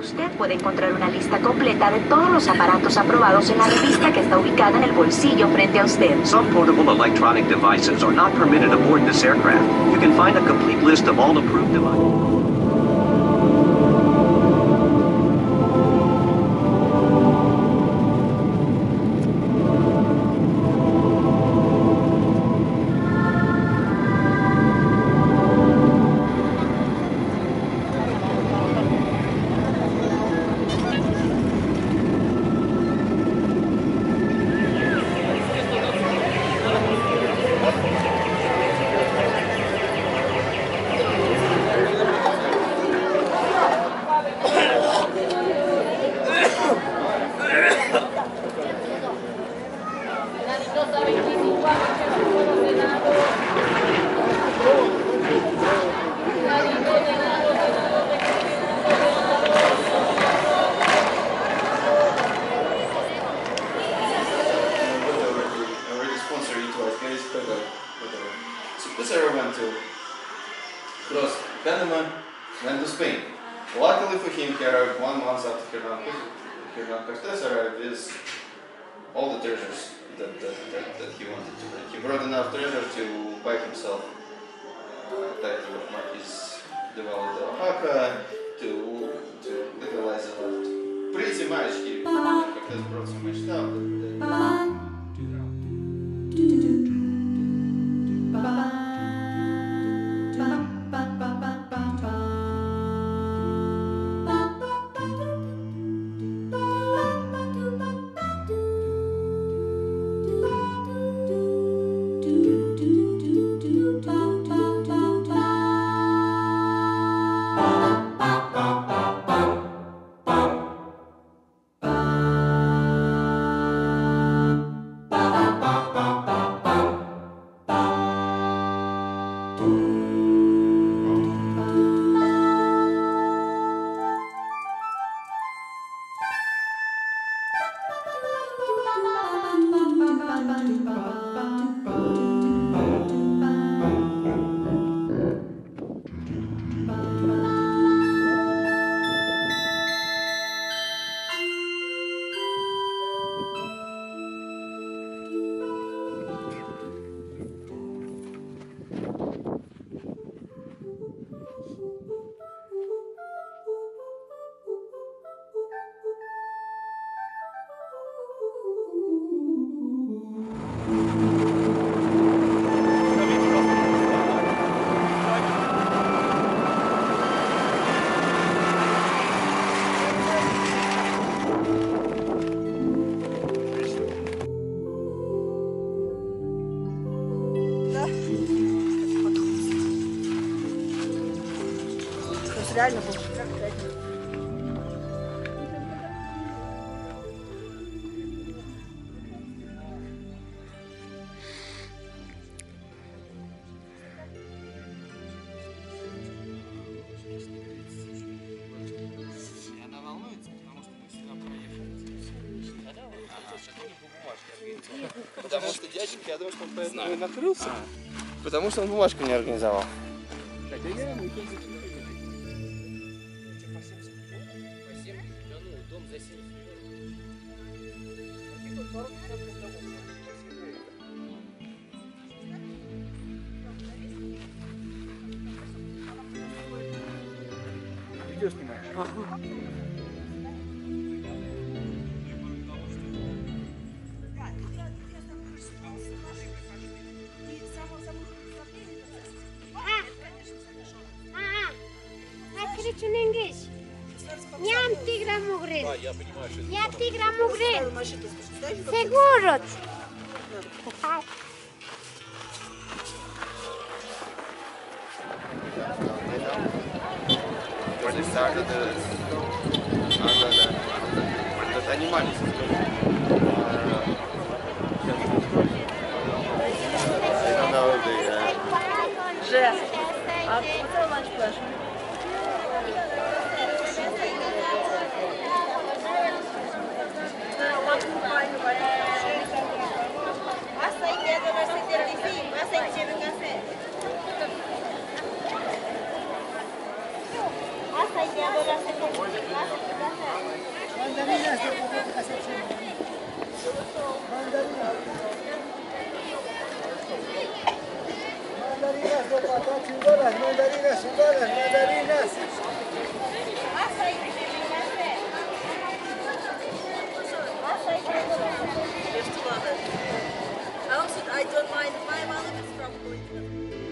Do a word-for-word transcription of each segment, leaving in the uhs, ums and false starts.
Usted puede encontrar una lista completa de todos los aparatos aprobados en la revista que está ubicada en el bolsillo frente a usted. Some portable electronic devices are not permitted aboard this aircraft. You can find a complete list of all approved devices. This airline went to cross Panama, went to Spain. Luckily for him, he arrived one month after Hernan Cortes arrived with all the treasures that, that, that, that he wanted to bring. He brought enough treasure to buy himself a title of Marquis de Valle de Oaxaca, to, to legalize the left. Pretty much, he Cortes brought so much stuff that, that реально было. Она волнуется, потому что мы сюда проехали. Потому что дяденька, я думаю, что он поэтому и накрылся. Потому что он бумажку не организовал. Хотя я ему дом за семьдесят Видео снимаешь? Ага. Neam tigra mugre. Neam tigra mugre. Seguro. Where they started the, uh, the, the, the animals. I don't know if they... Uh... Жест. А what's our lunch pleasure? Hasta ahí queda la Las mandarinas, las mandarinas. I don't mind. My mom is from Portugal.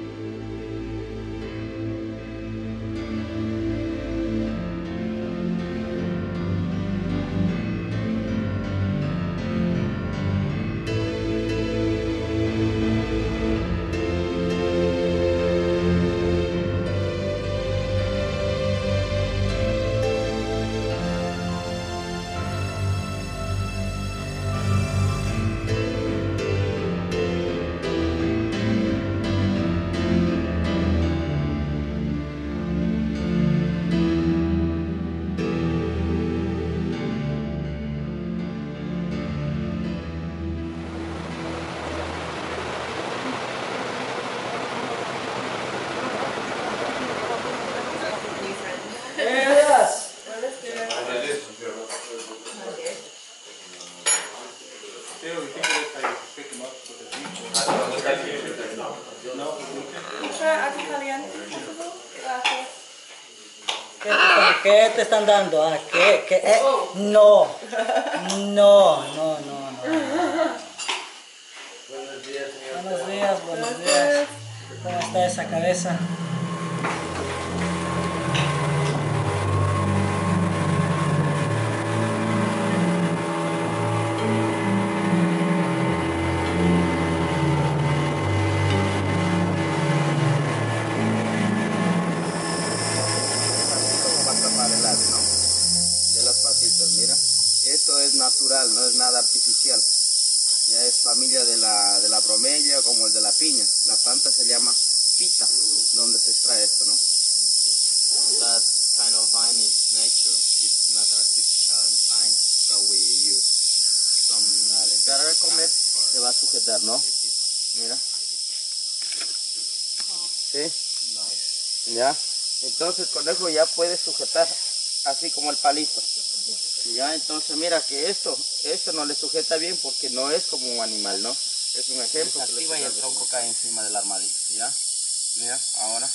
¿Qué te están dando? Ah, ¿qué? ¿Qué? Eh, no. No, no, no, no. Buenos días, señor. Buenos días, buenos días. ¿Cómo está esa cabeza? Mira, esto es natural, no es nada artificial. Ya es familia de la, de la bromelia como el de la piña. La planta se llama pita, donde se extrae esto, ¿no? That kind of vine is nature, it's not artificial vine, so we use some... Al entrar a comer se va a sujetar, ¿no? Mira. ¿Sí? Ya. Entonces el conejo ya puede sujetar así como el palito. Ya, entonces mira que esto, esto no le sujeta bien porque no es como un animal, ¿no? Es un ejemplo. Se activa y el tronco cae encima del armadillo, ¿ya? Mira, ahora.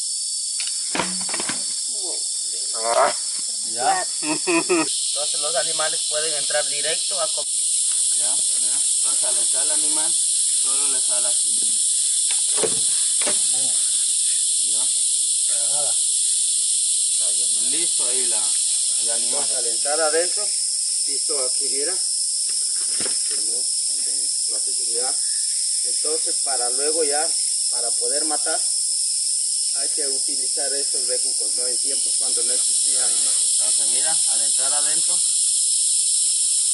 ¿Ya? Entonces los animales pueden entrar directo a comer. ¿Ya? Mira, entonces al entrar el animal, solo le sale así. ¿Ya? Para nada. Listo ahí la... el animal. Al entrar adentro, listo aquí, mira. Ya. Entonces para luego ya, para poder matar, hay que utilizar estos bejucos, ¿no? En tiempos cuando no existían. Entonces mira, al entrar adentro,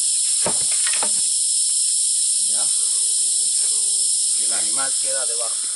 ya, y el animal queda debajo.